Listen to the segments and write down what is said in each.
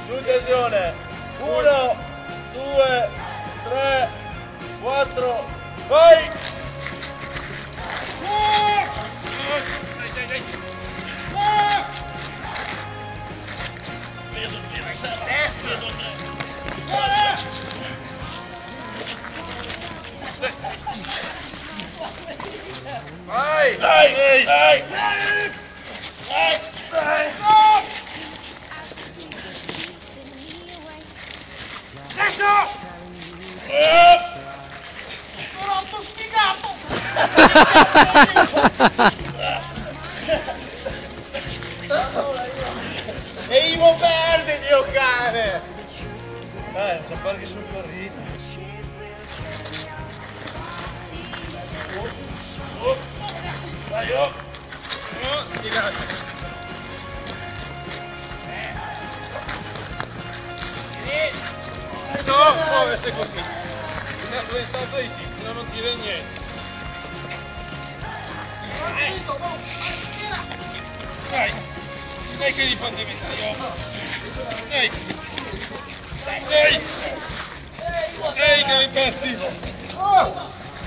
Attenzione! 1, 2, 3, 4, vai! Peso, peso, vai! Dai! Dai! Dai! Adesso! Pronto sfigato! E Ivo perde, Dio cane! Dai, non sapere sul corrito. Vai, oh! Ti grazie. No, muoversi così. Devi stare dritti, se no non tiri niente. Dai, dai che li fatti mettere io. Dai, dai, dai che li pasti.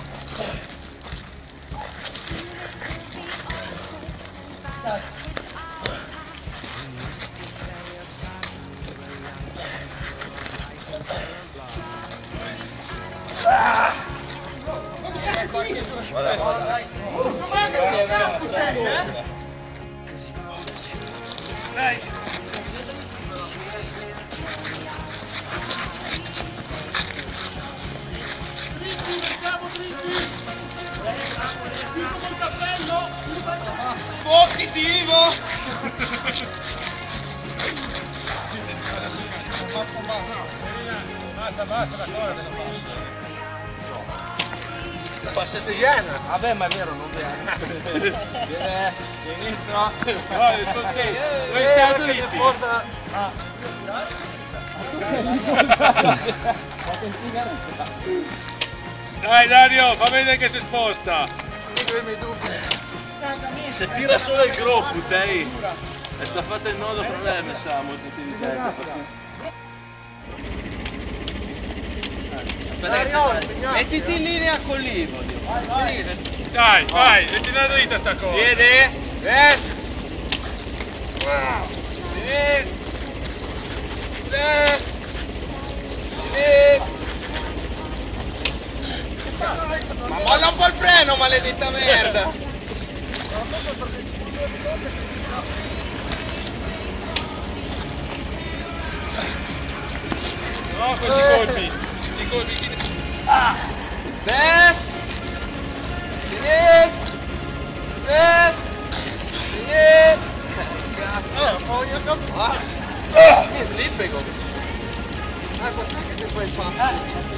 Dai! Positivo! Basta, la corda. Passa Siena. Vabbè, ma è vero, non viene. Viene, sinistro. Vai, dove stiamo dritti? Dai Dario, fa vedere che si sposta. Se tira solo il gruppo, dai. E sta fatta il nodo problema, sa, molto attività. Mettiti in linea con l'Ivo. Dai, vai, metti una dritta sta cosa. Piede, destra. Sinistra. Destra. Sinistra. Ma molla un po' il freno, maledetta merda. No, questi colpi. Destra, sinistra, destra, sinistra. Voglio campare. Che slippico. Cos'è che ti fai fare?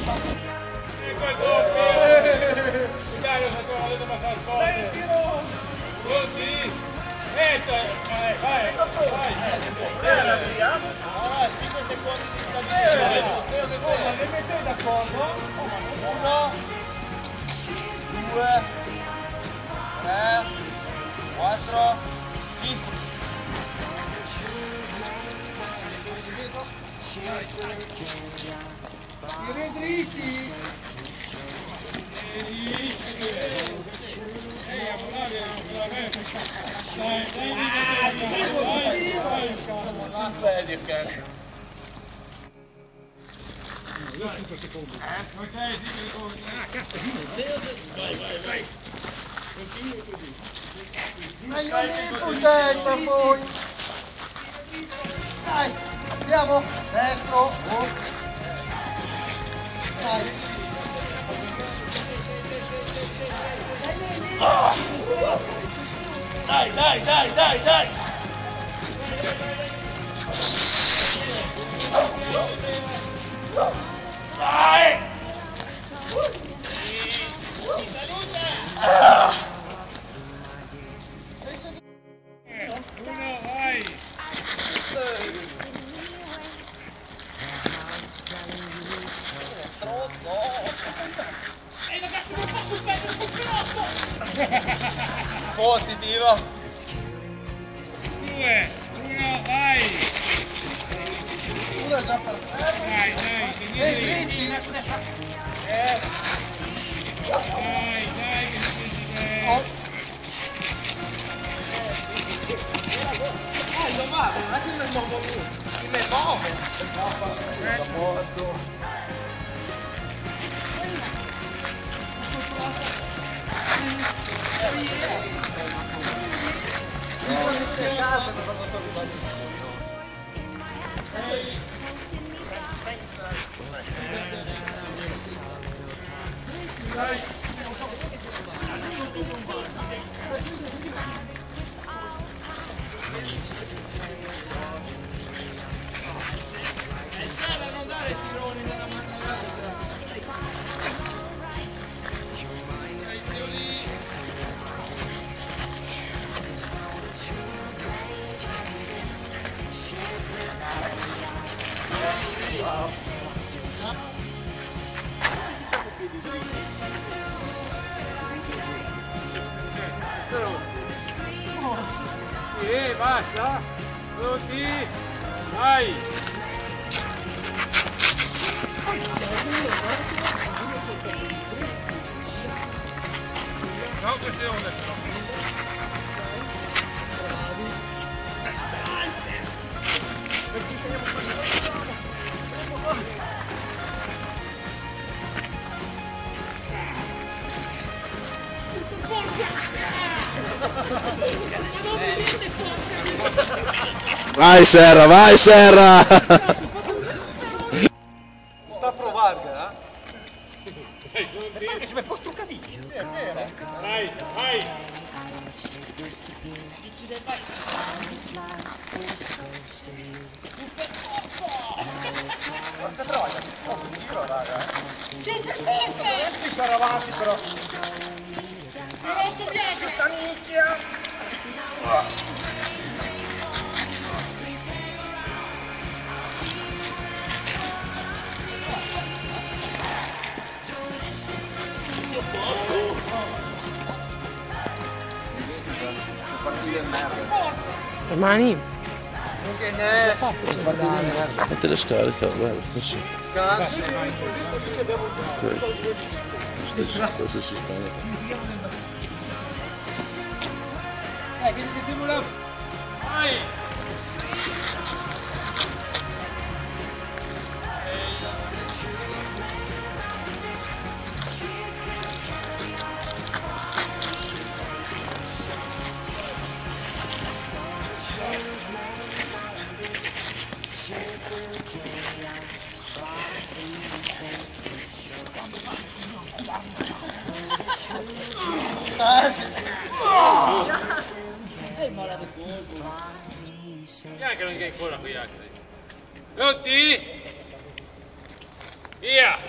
Dai, lo so, adesso passa il forte. Dai, tiro. Così. Vai. Era via. 5 secondi si sta ma le mettete d'accordo? 1, 2, 3, 4, 5. Tiri dritti. Vedi ok. 5 secondi. Ok, 5 secondi. Vai. Continua così. Ma io mi contenta poi. Dai, andiamo. Destro. Dai. Dai. Vai! Uno, vai! Ehi ragazzi, non posso perdere il controllo! Positivo! 2, 1, vai! è già per terra. Ehi, dritti. Lo va, non è che mi muovo lui. Mi muove. Non dare tironi dalla mano all'altra. Basta! Tutti! Vai! No, questione! Vai Serra, vai Serra! Sta a provare, Perché ci metti struccadini? Vai, vai! Questi sono avanti però. Molto bianca sta nicchia. Mani. Ma te le scarica, beh, lo stesso. Scansi. Lo stesso, questo si scarica. Che simula. Vai! Neanche non è ancora qui altri. Tutti? Via!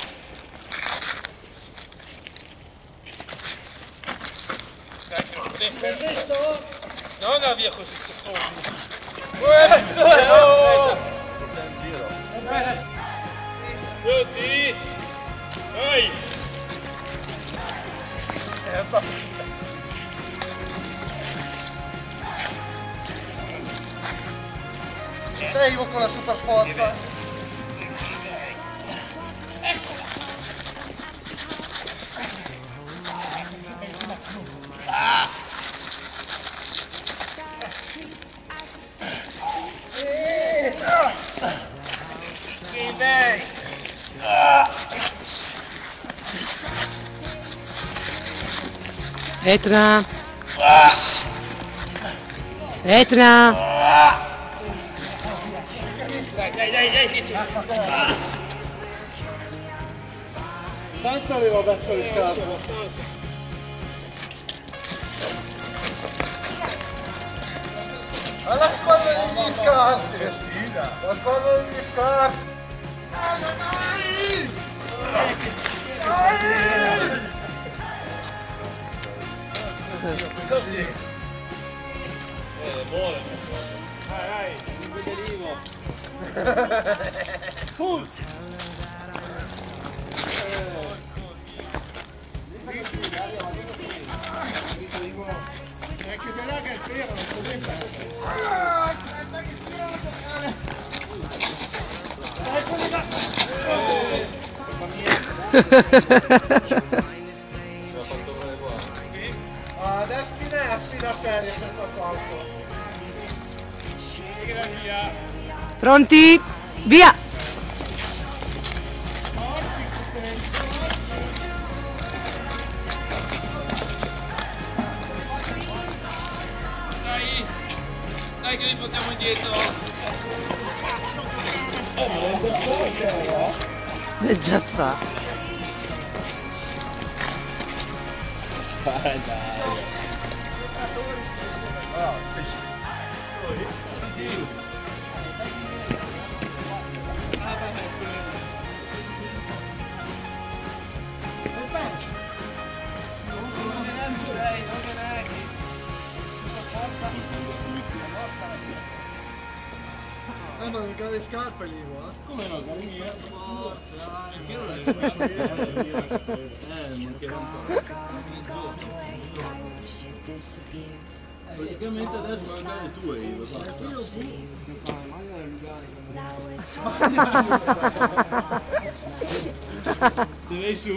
Resisto. Non va via così. Tutti? Vai! Devo con la super forza. Etna. Etna. Dai, che c'è? Tanto avevo aperto le scarpe. Alla squadra degli scarsi! La squadra degli scarsi! Buono. Vai, mi derivo. Che da là che è vero, non Adesso fine serie sotto colpo. Pronti? Via! Dai che li portiamo indietro. Già. Ma mica le scarpe lì, guarda. Come no, cari mia? Perché non le mancherà un po'. Praticamente adesso magari le tue io, ti vai su?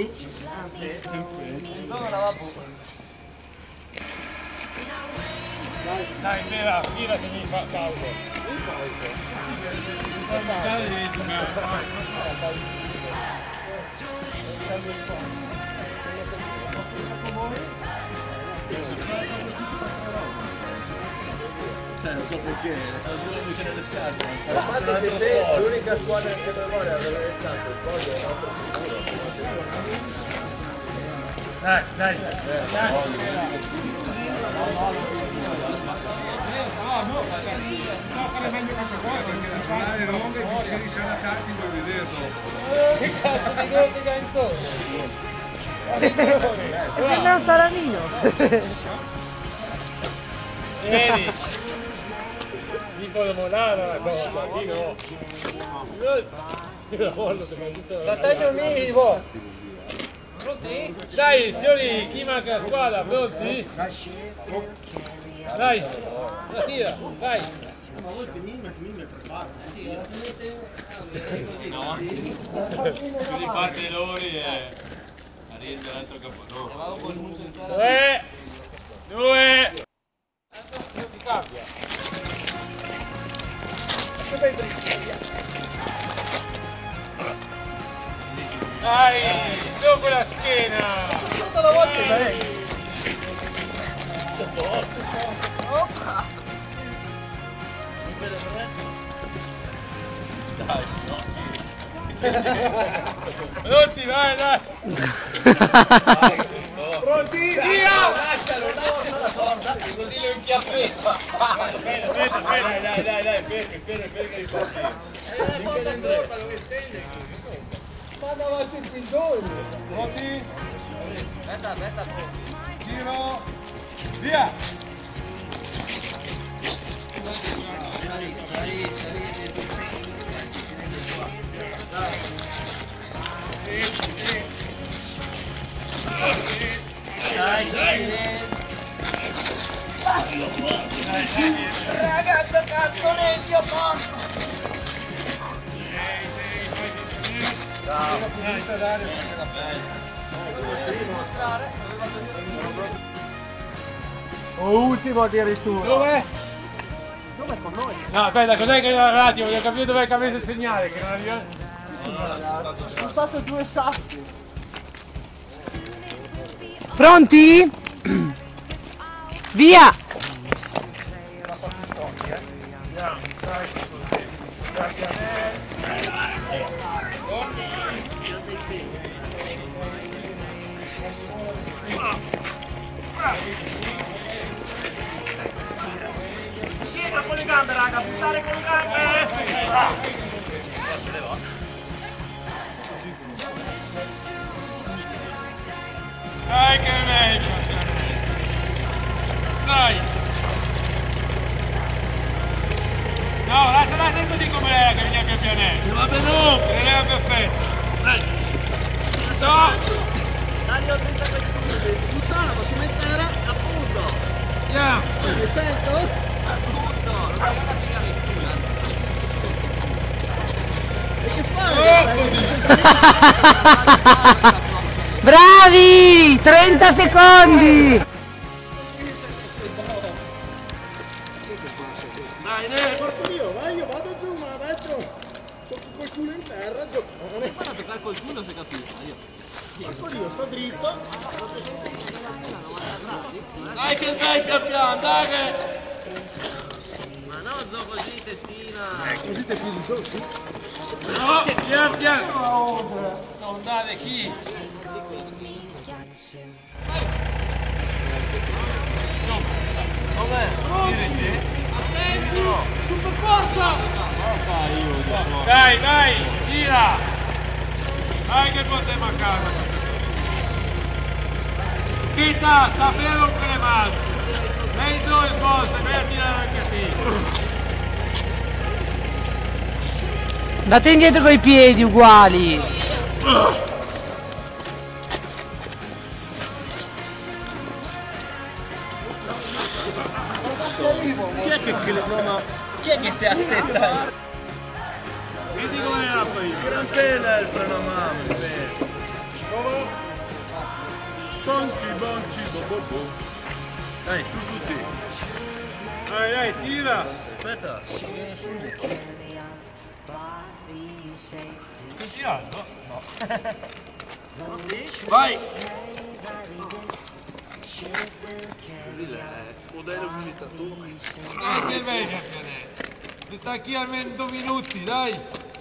Dai, tira che mi fa pausa. Non so perché, sono solo mica nelle scarpe. L'unica squadra che vuole avere tanto il podio è un altro sicuro. Dai. No, fare meglio cosa vuoi perché la fare longa e ci riesce alla carta per vederlo. Che cazzo di gol ti dai intorno? Sembra un salamino. Vieni! Lì può molare la cosa, lì no. Io la voglio, ti fai tutto. Fratello mio! Pronti? Dai, signori, chi manca la squadra? Pronti? Dai, la tira, dai. Ma voi finime prepara. No, più di parte loro e arriva l'altro capodoro. 3, 2. Cambia. Dai, su con la schiena. Sotto la volta sei. Pronti, vai, dai. Pronti? Via! Lascialo così lo inchiappetta. Aspetta, dai, fermi che riparti. Ma davanti il bisogno. Pronti? Aspetta. Giro. Via! Ragazzo, cazzo ne io posso! Ultimo addirittura. Dov'è? Dov'è con noi? No, aspetta, cos'è che era l'attimo? Voglio capire dov'è che ha messo il segnale, che non arriva. Sono state 2 sassi. Pronti? Via! Piega con le gambe, raga, buttare con le gambe! Dai che è meglio! Dai! No, lascia così come è, che viene più pianello! Va bene, no! Che non è perfetto! Dai! No! Taglio 30 secondi! Puttana, ma si metterà appunto. Andiamo! Mi sento? Appunto! Non devi piegare il culo! Bravi! 30 secondi! Dai, ne! Porco Dio, vai, io vado giù, ma adesso tocco col culo in terra, giù. Non è a toccare col culo, se capito. Porco Dio, sto dritto. Dai che dai pian piano, dai che... Ma no, zo così, testina. Così te fili giù, sì. No, pian piano! Non dare chi? Com'è? Attenti! Super forza! Dai, dai, tira! Dai che potremo a casa! Chita, sta bene un cremato! Lei due il boss, vai a tirare anche te! Andate indietro coi piedi uguali! Chi è che si assetta? Vedi come era poi! Gran pena il frenomame. Bonci, bonci, bo. Dai, su tutti. Dai, dai, tira! Aspetta. Sto tirando? Vai! Modello uscita tu. Dai che vedi a pianeta! Ti sta qui almeno 2 minuti, dai!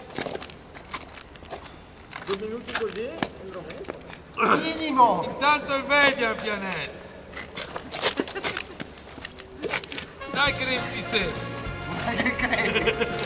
2 minuti così, minimo. Intanto il vedi a pianeta! Dai che riempi te! Che credi?